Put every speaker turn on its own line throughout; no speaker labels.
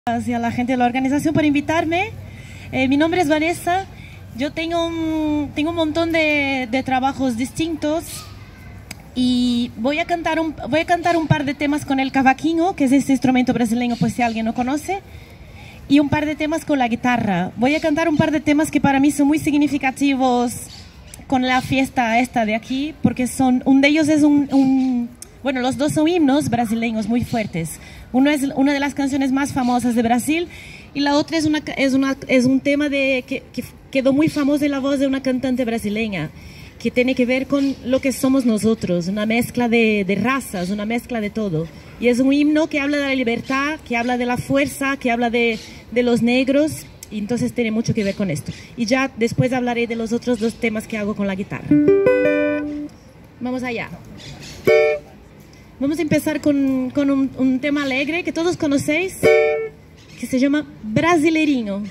Y a la gente de la organización por invitarme. Mi nombre es Vanessa. Yo tengo un montón de trabajos distintos y voy a cantar un par de temas con el cavaquinho, que es este instrumento brasileño, pues si alguien no conoce, y un par de temas con la guitarra. Voy a cantar un par de temas que para mí son muy significativos con la fiesta esta de aquí, porque uno de ellos es bueno, los dos son himnos brasileños muy fuertes. Uno es una de las canciones más famosas de Brasil y la otra es un tema que quedó muy famoso en la voz de una cantante brasileña, que tiene que ver con lo que somos nosotros, una mezcla de razas, una mezcla de todo. Y es un himno que habla de la libertad, que habla de la fuerza, que habla de los negros, y entonces tiene mucho que ver con esto. Y ya después hablaré de los otros dos temas que hago con la guitarra. Vamos allá. Vamos a empezar con un tema alegre que todos conocéis, que se llama Brasileirinho.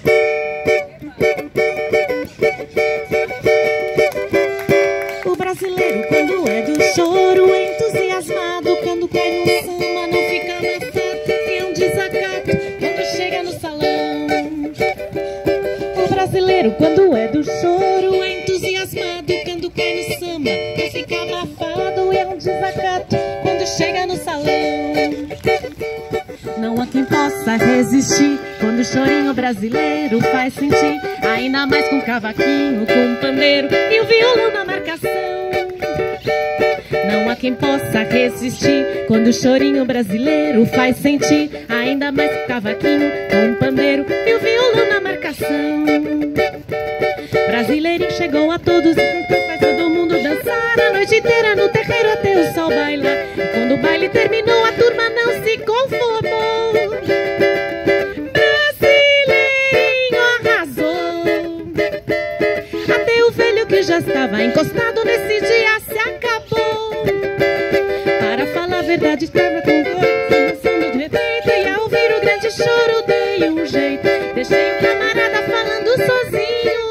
O brasileiro, quando é do choro, é entusiasmado. Quando cai no samba, não fica abafado. É um desacato quando chega no salão. O brasileiro, quando é do choro, é entusiasmado. Quando cai no samba, não fica abafado. É um desacato quando chega no salão. Não há quem possa resistir quando o chorinho brasileiro faz sentir, ainda mais com cavaquinho, com pandeiro e o violão na marcação. Não há quem possa resistir quando o chorinho brasileiro faz sentir, ainda mais com cavaquinho, com pandeiro e o violão na marcação. Brasileirinho chegou a todos, faz todo mundo dançar a noite inteira no terreiro até o sol bailar. E quando o baile terminou, a turma não se conformou. Brasileirinho arrasou. Até o velho que já estava encostado nesse dia se acabou. Para falar a verdade, estava com o coração dançando de repente, e ao ouvir o grande choro dei um jeito. Deixei o camarada falando sozinho.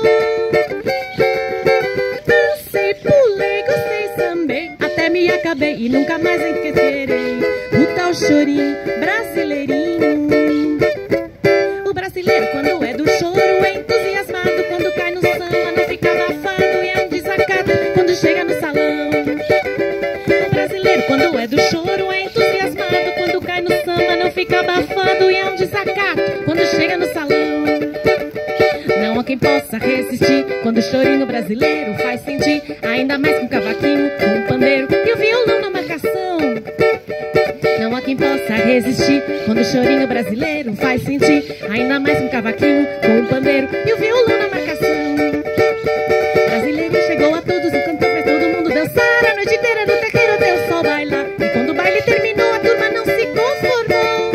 Dancei, pulei, gostei, sambei, até me acabei e nunca mais esquecerei o tal chorinho brasileirinho. O brasileiro, quando é do choro, é entusiasmado. Quando cai no samba, não fica abafado. E é um desacato quando chega no salão. O brasileiro, quando é do choro, é entusiasmado. Quando cai no samba, não fica abafado. E é um desacato quando chega no salão. Não há quem possa resistir quando o chorinho brasileiro faz sentir, ainda mais com cavaquinho, com pandeiro e o violão na marcação. Não há quem possa resistir quando o chorinho brasileiro faz sentir, ainda mais com cavaquinho, com pandeiro e o violão na marcação. Brasileiro chegou a todos, o cantor fez todo mundo dançar a noite inteira no terreiro até o sol bailar. E quando o baile terminou, a turma não se conformou.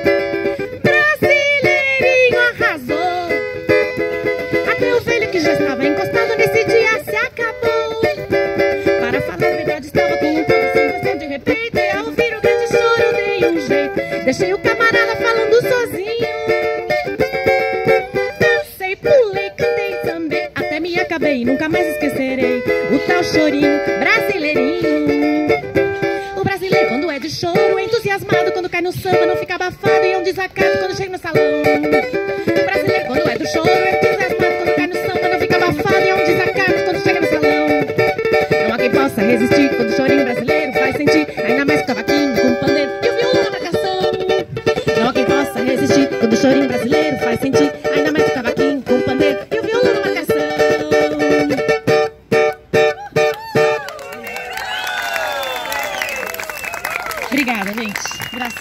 Brasileirinho arrasou. Até o velho que já estava encostado nesse dia se acabou. Para falar a verdade, estava com um coração dançando de repente, e ao ouvir o grande choro dei um jeito. Deixei o camarada falando sozinho. Dancei, pulei, cantei, sambei, até me acabei e nunca mais esquecerei o tal chorinho brasileirinho. O brasileiro, quando é de choro, é entusiasmado. Quando cai no samba, não fica abafado. E é um desacato quando chega no salão. O brasileiro, quando é do choro, é entusiasmado. Quando cai no samba, não fica abafado. E é um desacato quando chega no salão. Não há quem possa resistir quando o chorinho brasileiro faz sentir, ainda mais com cavaquinho, com pandeiro e o violão na marcação. Não há quem possa resistir quando o chorinho brasileiro faz sentir, ainda mais com cavaquinho, com pandeiro e o violão na marcação. Obrigada, gente. Graças.